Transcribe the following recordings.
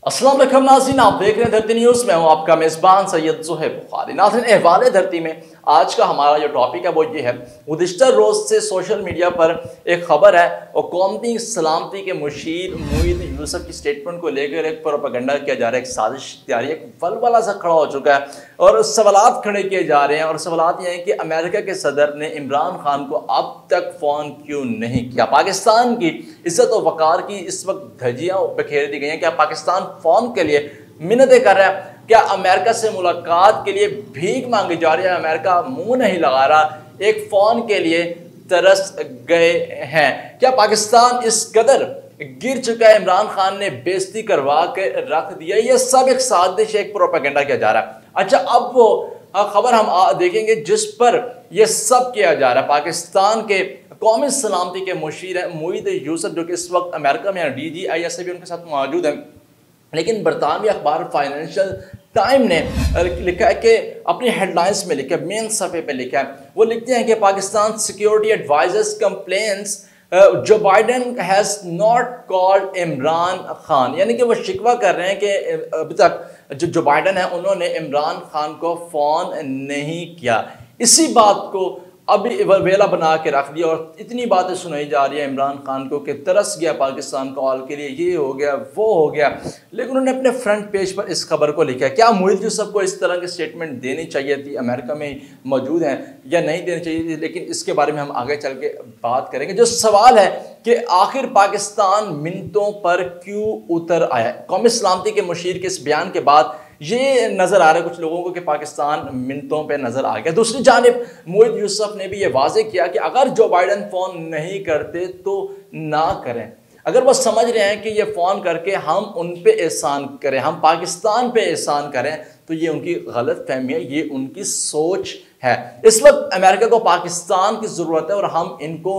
अस्सलाम वालेकुम नाज़रीन, आप देख रहे हैं धरती न्यूज़। मैं हूं आपका मेज़बान सैयद ज़ुहैब बुखारी। नाज़रीन, अहवाल धरती में आज का हमारा जो टॉपिक है वो ये है, गुज़िश्ता रोज़ से सोशल मीडिया पर एक खबर है और कौमी सलामती के मुशीर मुईद यूसुफ की स्टेटमेंट को लेकर एक प्रोपेगेंडा किया जा रहा है, एक साजिश तैयारी, एक वलवला सा खड़ा हो चुका है और सवालात खड़े किए जा रहे हैं। और सवालात ये हैं कि अमेरिका के सदर ने इमरान खान को अब तक फ़ोन क्यों नहीं किया। पाकिस्तान की इज्जत और वक़ार की इस वक्त धज्जियाँ बिखेर दी गई हैं। क्या पाकिस्तान फ़ोन के लिए मिन्नतें कर रहा है? क्या अमेरिका से मुलाकात के लिए भीख मांगी जा रही है? अमेरिका मुंह नहीं लगा रहा, एक फ़ोन के लिए तरस गए हैं। क्या पाकिस्तान इस कदर गिर चुका है, इमरान खान ने बेइज्जती करवा के रख दिया? ये सब एक साजिश, एक प्रोपेगेंडा किया जा रहा है। अच्छा, अब वो खबर हम देखेंगे जिस पर यह सब किया जा रहा है। पाकिस्तान के कौमी सलामती के मुशीर है मुईद यूसुफ, जो कि इस वक्त अमेरिका में DGIS से भी उनके साथ मौजूद है। लेकिन बरतानवी अखबार फाइनेंशियल टाइम ने लिखा है कि अपनी हेडलाइंस में लिखा है, मेन सफ़े पे लिखा है, वो लिखते हैं कि Pakistan security advisers complains Joe Biden has not called Imran Khan. यानी कि वो शिकवा कर रहे हैं कि अभी तक जो बाइडन है उन्होंने इमरान खान को फ़ोन नहीं किया। इसी बात को अभी वेला बना के रख दिया और इतनी बातें सुनाई जा रही है इमरान खान को कि तरस गया पाकिस्तान कॉल के लिए, ये हो गया वो हो गया। लेकिन उन्होंने अपने फ्रंट पेज पर इस खबर को लिखा है। क्या मुईद यूसुफ को इस तरह की स्टेटमेंट देनी चाहिए थी? अमेरिका में मौजूद हैं या नहीं देनी चाहिए थी? लेकिन इसके बारे में हम आगे चल के बात करेंगे। जो सवाल है कि आखिर पाकिस्तान मिनटों पर क्यों उतर आया? कौमी सलामती के मुशीर के इस बयान के बाद ये नज़र आ रहा है कुछ लोगों को कि पाकिस्तान मिनटों पे नज़र आ गया। दूसरी जानिब मुईद यूसुफ ने भी ये वाज़ेह किया कि अगर जो बाइडन फ़ोन नहीं करते तो ना करें। अगर वो समझ रहे हैं कि ये फ़ोन करके हम उन पे एहसान करें, हम पाकिस्तान पे एहसान करें, तो ये उनकी गलत फहमी है, ये उनकी सोच है। इस वक्त अमेरिका को पाकिस्तान की ज़रूरत है और हम इनको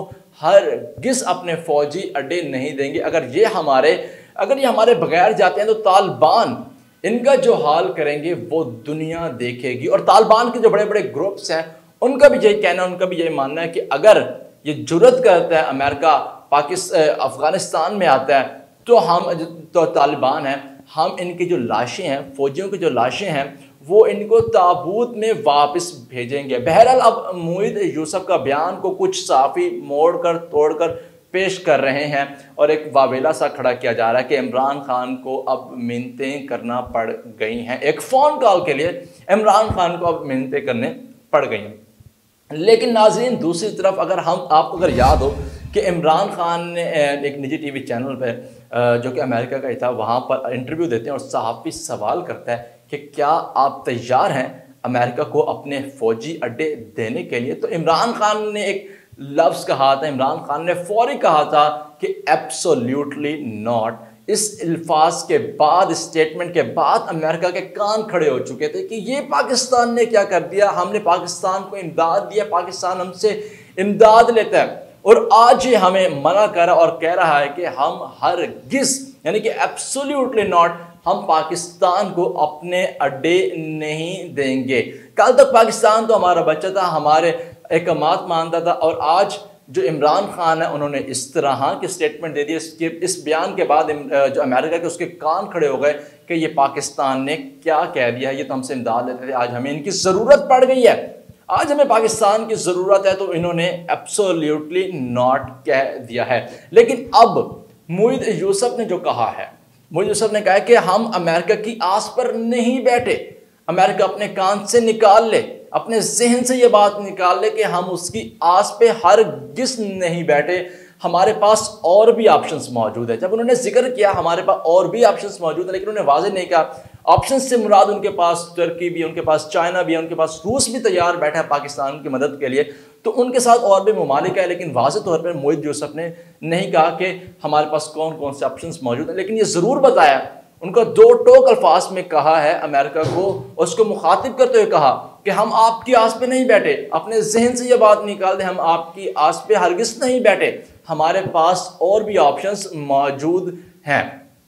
हरगिज़ अपने फ़ौजी अड्डे नहीं देंगे। अगर ये हमारे बगैर जाते हैं तो तालिबान इनका जो हाल करेंगे वो दुनिया देखेगी। और तालिबान के जो बड़े बड़े ग्रुप्स हैं उनका भी यही कहना है, उनका भी यही मानना है कि अगर ये जुर्रत करता है अमेरिका अफ़गानिस्तान में आता है तो तालिबान है, हम इनकी जो लाशें हैं, फ़ौजियों की जो लाशें हैं, वो इनको ताबूत में वापस भेजेंगे। बहरहाल अब मुईद यूसुफ का बयान को कुछ सहाफ़ी मोड़ कर तोड़ कर पेश कर रहे हैं और एक वावेला सा खड़ा किया जा रहा है कि इमरान खान को अब मिन्नतें करना पड़ गई हैं। एक फ़ोन कॉल के लिए इमरान खान को अब मिन्नतें करने पड़ गई हैं। लेकिन नाज़रीन, दूसरी तरफ आपको अगर याद हो कि इमरान खान ने एक निजी TV चैनल पर जो कि अमेरिका का ही था, वहाँ पर इंटरव्यू देते हैं और सहाफ़ी सवाल करता है कि क्या आप तैयार हैं अमेरिका को अपने फ़ौजी अड्डे देने के लिए? तो इमरान खान ने एक लफ्ज़ कहा था, इमरान खान ने फौरी कहा था कि एब्सोल्यूटली नॉट। इस अल्फाज के बाद, स्टेटमेंट के बाद अमेरिका के कान खड़े हो चुके थे कि ये पाकिस्तान ने क्या कर दिया, हमने पाकिस्तान को इमदाद दिया, पाकिस्तान हमसे इमदाद लेता है और आज ये हमें मना कर रहा और कह रहा है कि हम हरगिज़, यानी कि एब्सोल्यूटली नॉट, हम पाकिस्तान को अपने अड्डे नहीं देंगे। कल तक पाकिस्तान तो हमारा बच्चा था, हमारे एकमात मानता था, और आज जो इमरान खान है उन्होंने इस तरह की स्टेटमेंट दे दी। इस बयान के बाद जो अमेरिका के उसके कान खड़े हो गए कि ये पाकिस्तान ने क्या कह दिया है, ये तो हमसे इमदाद लेते थे, आज हमें इनकी ज़रूरत पड़ गई है, आज हमें पाकिस्तान की ज़रूरत है, तो इन्होंने एब्सोल्यूटली नॉट कह दिया है। लेकिन अब मुईद यूसुफ ने जो कहा है, मुईद यूसुफ ने कहा है कि हम अमेरिका की आस पर नहीं बैठे। अमेरिका अपने कान से निकाल ले, अपने जहन से ये बात निकाल ले कि हम उसकी आस पे हरगिज़ नहीं बैठे। हमारे पास और भी ऑप्शंस मौजूद है। जब उन्होंने जिक्र किया हमारे पास और भी ऑप्शंस मौजूद है, लेकिन उन्होंने वाज़ेह नहीं कहा। ऑप्शंस से मुराद उनके पास तुर्की भी है, उनके पास चाइना भी है, उनके पास रूस भी तैयार बैठा है पाकिस्तान की मदद के लिए, तो उनके साथ और भी ममालिक है। लेकिन वाज़ेह तौर पर मुईद यूसुफ ने नहीं कहा कि हमारे पास कौन कौन से ऑप्शंस मौजूद हैं, लेकिन ये ज़रूर बताया, उनको दो टोक अल्फाज में कहा है अमेरिका को, उसको मुखातिब करते हुए कहा कि हम आपकी आस पे नहीं बैठे। अपने जहन से ये बात निकाल दें, हम आपकी आस पे हरगिज़ नहीं बैठे, हमारे पास और भी ऑप्शंस मौजूद हैं।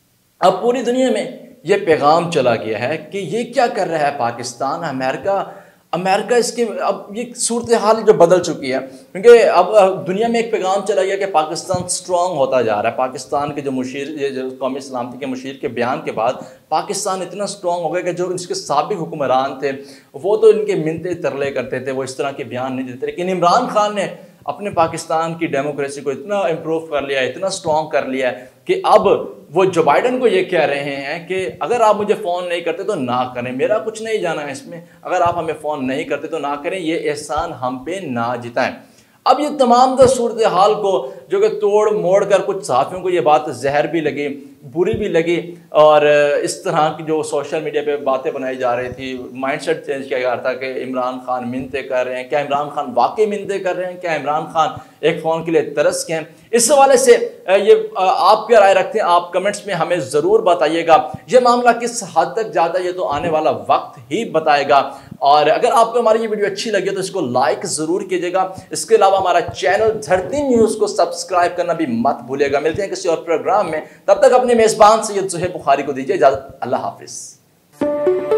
अब पूरी दुनिया में ये पैगाम चला गया है कि ये क्या कर रहा है पाकिस्तान। अमेरिका अमेरिका इसके अब ये सूरत हाल जो बदल चुकी है, क्योंकि अब दुनिया में एक पैगाम चला गया कि पाकिस्तान स्ट्रांग होता जा रहा है। पाकिस्तान के जो मुशीर, ये जो कौमी सलामती के मुशीर के बयान के बाद पाकिस्तान इतना स्ट्रांग हो गया कि जो इसके साबिक हुक्मरान थे वो तो इनके मिन्नतें तरले करते थे, वो इस तरह के बयान नहीं देते। लेकिन इमरान खान ने अपने पाकिस्तान की डेमोक्रेसी को इतना इम्प्रूव कर लिया, इतना स्ट्रॉन्ग कर लिया है कि अब वो जो बाइडन को ये कह रहे हैं कि अगर आप मुझे फ़ोन नहीं करते तो ना करें, मेरा कुछ नहीं जाना है इसमें, अगर आप हमें फ़ोन नहीं करते तो ना करें, ये एहसान हम पे ना जिताएं। अब ये तमाम सूरत हाल को जो कि तोड़ मोड़ कर कुछ सहाफ़ियों को ये बात जहर भी लगी, बुरी भी लगी, और इस तरह की जो सोशल मीडिया पे बातें बनाई जा रही थी, माइंडसेट चेंज किया जा रहा था कि इमरान खान मिन्नतें कर रहे हैं, क्या इमरान खान वाकई मिन्नतें कर रहे हैं, क्या इमरान खान एक फ़ोन के लिए तरस के हैं। इस हवाले से ये आप क्या राय रखते हैं, आप कमेंट्स में हमें ज़रूर बताइएगा। ये मामला किस हद तक ज़्यादा ये तो आने वाला वक्त ही बताएगा। और अगर आपको हमारी ये वीडियो अच्छी लगी तो इसको लाइक ज़रूर कीजिएगा। इसके अलावा हमारा चैनल धरती न्यूज़ को सब्सक्राइब करना भी मत भूलिएगा। मिलते हैं किसी और प्रोग्राम में, तब तक अपने मेज़बान सैयद ज़ुहैब बुखारी को दीजिए इजाज़त। अल्लाह हाफिज़।